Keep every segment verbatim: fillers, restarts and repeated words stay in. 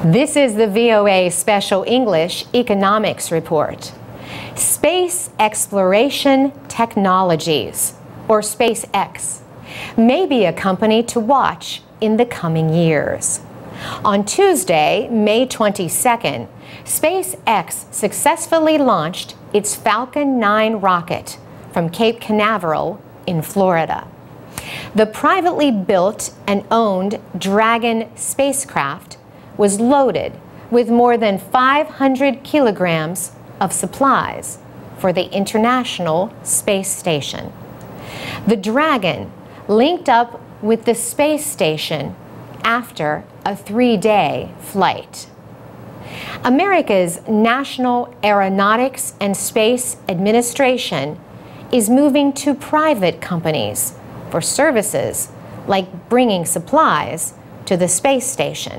This is the V O A Special English Economics Report. Space Exploration Technologies, or SpaceX, may be a company to watch in the coming years. On Tuesday, May twenty-second, SpaceX successfully launched its Falcon nine rocket from Cape Canaveral in Florida. The privately built and owned Dragon spacecraft was loaded with more than five hundred kilograms of supplies for the International Space Station. The Dragon linked up with the space station after a three-day flight. America's National Aeronautics and Space Administration is moving to private companies for services like bringing supplies to the space station.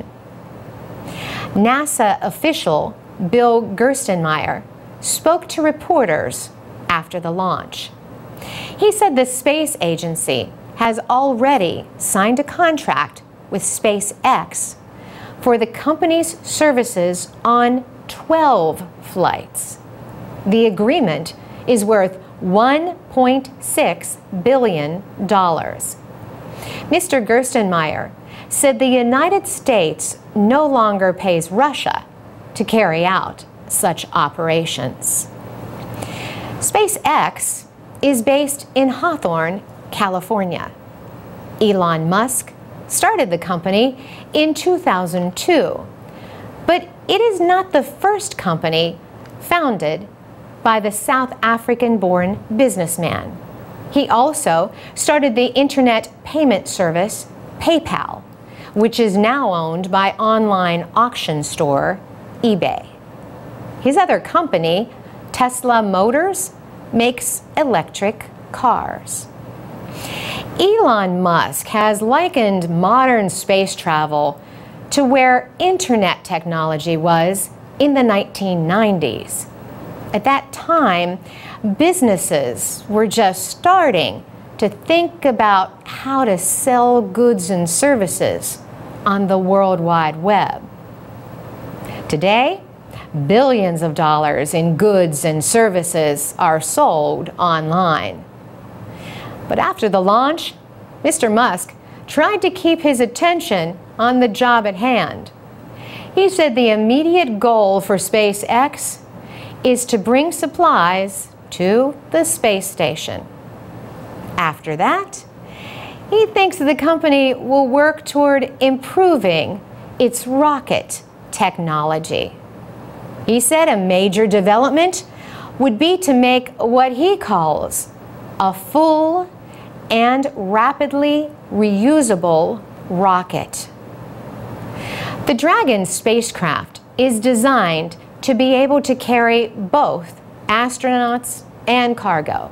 NASA official Bill Gerstenmaier spoke to reporters after the launch. He said the space agency has already signed a contract with SpaceX for the company's services on twelve flights. The agreement is worth one point six billion dollars. Mister Gerstenmaier said the United States no longer pays Russia to carry out such operations. SpaceX is based in Hawthorne, California. Elon Musk started the company in two thousand two, but it is not the first company founded by the South African-born businessman. He also started the internet payment service PayPal, which is now owned by online auction store eBay. His other company, Tesla Motors, makes electric cars. Elon Musk has likened modern space travel to where internet technology was in the nineteen nineties. At that time, businesses were just starting to think about how to sell goods and services on the World Wide Web. Today, billions of dollars in goods and services are sold online. But after the launch, Mister Musk tried to keep his attention on the job at hand. He said the immediate goal for SpaceX is to bring supplies to the space station. After that, he thinks the company will work toward improving its rocket technology. He said a major development would be to make what he calls a full and rapidly reusable rocket. The Dragon spacecraft is designed to be able to carry both astronauts and cargo.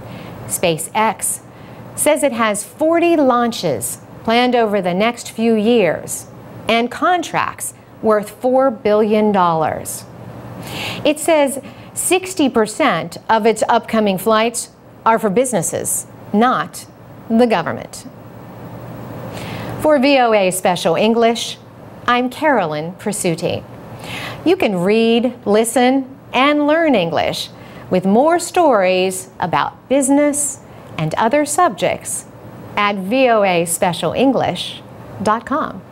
SpaceX says it has forty launches planned over the next few years and contracts worth four billion dollars. It says sixty percent of its upcoming flights are for businesses, not the government. For V O A Special English, I'm Carolyn Presutti. You can read, listen, and learn English with more stories about business and other subjects at V O A special english dot com.